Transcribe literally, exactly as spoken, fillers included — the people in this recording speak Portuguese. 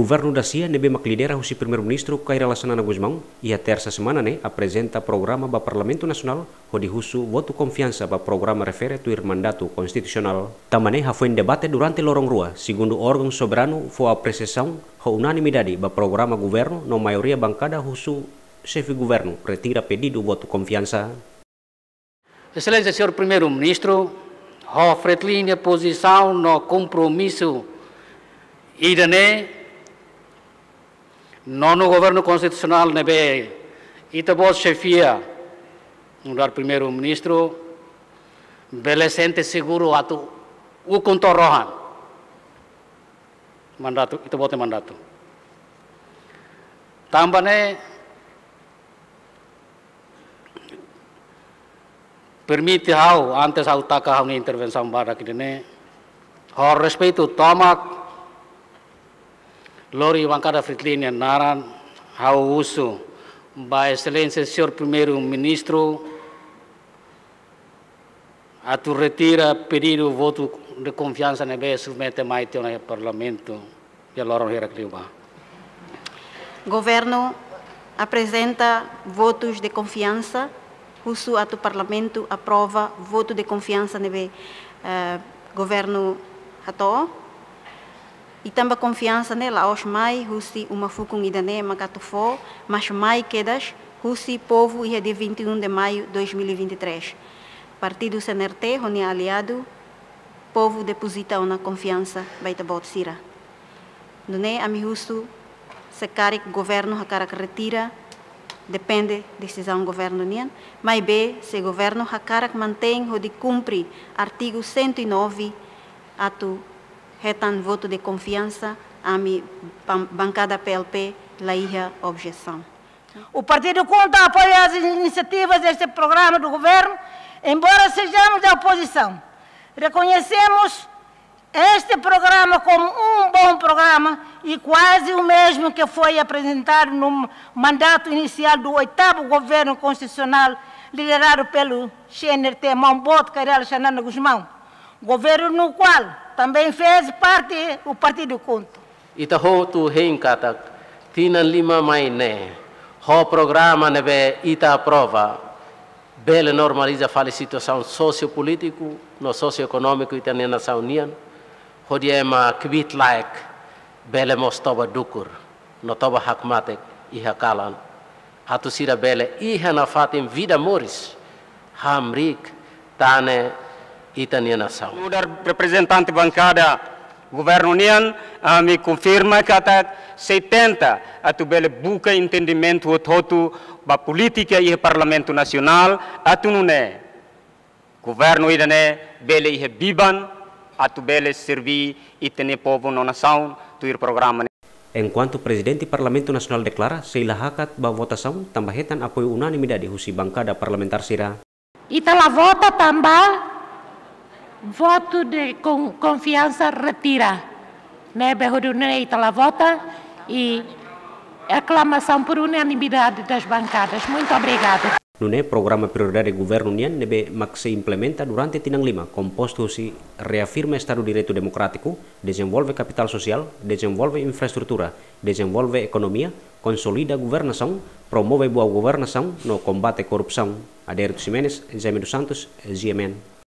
Governo da Cia nebe mak lidera o primeiro-ministro Kaira Lassanana Guzmão e a terça semana né apresenta programa para Parlamento Nacional onde husu voto confiança para programa refere tuir mandato constitucional. Também ha foi em debate durante lorong rua, segundo órgão soberano foi a apreciação a unanimidade para programa governo na maioria bancada husu chefe governo retira pedido voto confiança. Excelência senhor primeiro-ministro, oferece linha posição no compromisso idane nono governo constitucional nebe itabos chefia no primeiro-ministro belesente seguro atu o contorrohan mandato itabote mandato tambane permite hau antes hau taka hau ni intervenção bara kidene ho respeito tomak Lori bancada Fritlínea naran hau uso ba excelência senhor primeiro-ministro a tu retira pedido voto de confiança nebe submete mais teu no parlamento e loro Heracliuba. Governo apresenta votos de confiança, uso a tu parlamento aprova voto de confiança nebe uh, governo ato. E também confiança nela aos mais husi uma fukung idane makatufo mas mais quedas husi povo e de vinte e um de maio de dois mil e vinte e três. Partido C N R T honi aliado povo deposita uma confiança baita bot sira. Done ami husu se carik governo hakarak retira depende decisão governo nian, mas b se governo hakarak mantém o de cumprir artigo cento e nove atu retan voto de confiança a mi bancada P L P laia objeção. O Partido Conta apoia as iniciativas deste programa do governo, embora sejamos da oposição. Reconhecemos este programa como um bom programa e quase o mesmo que foi apresentado no mandato inicial do oitavo governo constitucional liderado pelo C N R T Mambot Kaira Lassanana Guzmão, governo no qual também fez parte o Partido Conto. Ita ho tu heinkatak tinan lima maine ho programa nebe ita aprova bele normaliza fale situação sociopolítico no socioeconômico ita na nação unian ho diema kvit like bele mostoba dukur no toba hakmatek i hakalan atu sira bele i hana fatim vida moris hamrik tane Itania nação. O representante bancada governo unian uh, me confirma que até setenta a tu bele buca entendimento o todo ba política e parlamento nacional a tu nune governo idane bele e biban a tu bele servir e tene povo na nação tu ir programa. Enquanto o presidente do Parlamento Nacional declara seila hakat ba votação tambahetan apoio unanimidade husi bancada parlamentar sira. Ita la vota tamba voto de confiança retira. Nebe hodunei la vota e aclamação por unanimidade das bancadas. Muito obrigada. Nune programa prioridade governo nian nebe mak se implementa durante tinang lima composto si reafirma Estado de Direito Democrático, desenvolve capital social, desenvolve infraestrutura, desenvolve economia, consolida governação, promove boa governação no combate à corrupção. Adérito Ximenes, Jaime dos Santos, G M N.